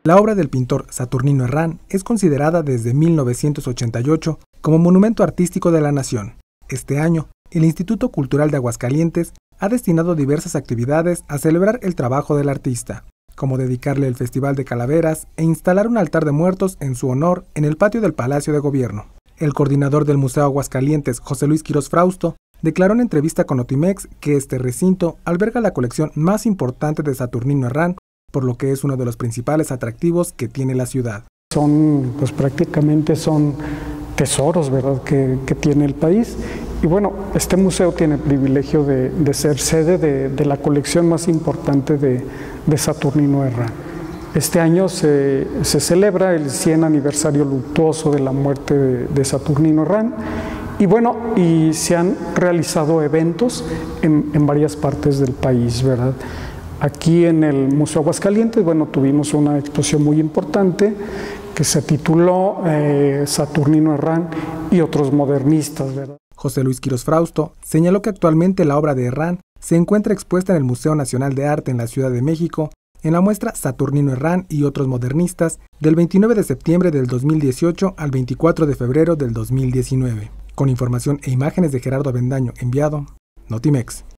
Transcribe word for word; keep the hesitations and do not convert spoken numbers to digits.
La obra del pintor Saturnino Herrán es considerada desde mil novecientos ochenta y ocho como Monumento Artístico de la Nación. Este año, el Instituto Cultural de Aguascalientes ha destinado diversas actividades a celebrar el trabajo del artista, como dedicarle el Festival de Calaveras e instalar un altar de muertos en su honor en el patio del Palacio de Gobierno. El coordinador del Museo Aguascalientes, José Luis Quirós Frausto, declaró en entrevista con Notimex que este recinto alberga la colección más importante de Saturnino Herrán, por lo que es uno de los principales atractivos que tiene la ciudad. Son, pues prácticamente son tesoros, ¿verdad?, que, que tiene el país. Y bueno, este museo tiene el privilegio de, de ser sede de, de la colección más importante de, de Saturnino Herrán. Este año se, se celebra el cien aniversario luctuoso de la muerte de, de Saturnino Herrán. Y bueno, y se han realizado eventos en, en varias partes del país, ¿verdad? Aquí en el Museo Aguascalientes, bueno, tuvimos una exposición muy importante que se tituló eh, Saturnino Herrán y otros modernistas, ¿verdad? José Luis Quirós Frausto señaló que actualmente la obra de Herrán se encuentra expuesta en el Museo Nacional de Arte en la Ciudad de México, en la muestra Saturnino Herrán y otros modernistas, del veintinueve de septiembre del dos mil dieciocho al veinticuatro de febrero del dos mil diecinueve. Con información e imágenes de Gerardo Avendaño enviado, Notimex.